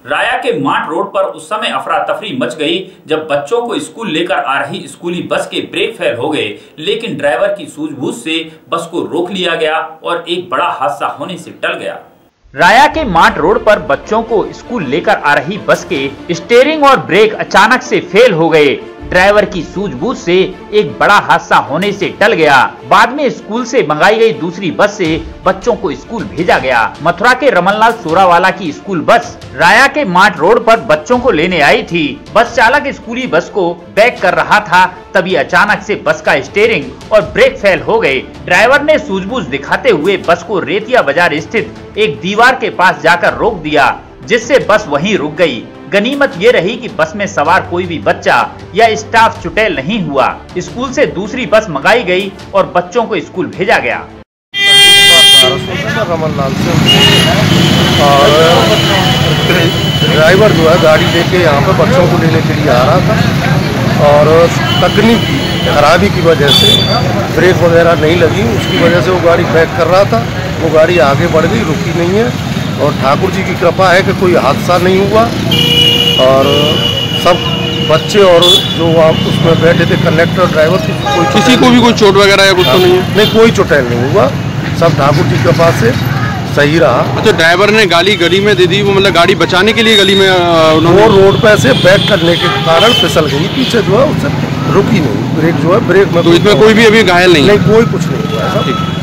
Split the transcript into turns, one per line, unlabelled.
राया के माट रोड पर उस समय अफरा तफरी मच गई जब बच्चों को स्कूल लेकर आ रही स्कूली बस के ब्रेक फेल हो गए, लेकिन ड्राइवर की सूझबूझ से बस को रोक लिया गया और एक बड़ा हादसा होने से टल गया। राया के माट रोड पर बच्चों को स्कूल लेकर आ रही बस के स्टीयरिंग और ब्रेक अचानक से फेल हो गए। ड्राइवर की सूझबूझ से एक बड़ा हादसा होने से टल गया। बाद में स्कूल से मंगाई गई दूसरी बस से बच्चों को स्कूल भेजा गया। मथुरा के रमनलाल सोरावाला की स्कूल बस राया के माट रोड पर बच्चों को लेने आई थी। बस चालक स्कूली बस को बैक कर रहा था, तभी अचानक से बस का स्टीयरिंग और ब्रेक फेल हो गए। ड्राइवर ने सूझबूझ दिखाते हुए बस को रेतिया बाजार स्थित एक दीवार के पास जाकर रोक दिया, जिससे बस वहीं रुक गई। गनीमत ये रही कि बस में सवार कोई भी बच्चा या स्टाफ चुटेल नहीं हुआ। स्कूल से दूसरी बस मंगाई गई और बच्चों को स्कूल भेजा गया।
रमनलाल से और ड्राइवर जो है गाड़ी लेके यहाँ पे बच्चों को लेने के लिए आ रहा था और तकनीकी खराबी की वजह से ब्रेक वगैरह नहीं लगी, उसकी वजह से वो गाड़ी बैक कर रहा था। वो गाड़ी आगे बढ़ गई, रुकी नहीं है और ठाकुर जी की कृपा है कि कोई हादसा नहीं हुआ और सब बच्चे और जो आप उसमें बैठे थे कंडक्टर ड्राइवर
किसी को भी कोई चोट वगैरह या कुछ तो नहीं है?
नहीं, कोई चोटेल नहीं हुआ, सब ठाकुर जी की कृपा से सही रहा।
अच्छा, ड्राइवर ने गाली गली में दे दी, वो मतलब गाड़ी बचाने के लिए गली में
वो रोड पे से बैक करने के कारण फिसल गई, पीछे जो है उससे रुकी नहीं, ब्रेक जो है ब्रेक में।
तो इसमें कोई भी अभी घायल नहीं?
नहीं, कोई कुछ नहीं हुआ।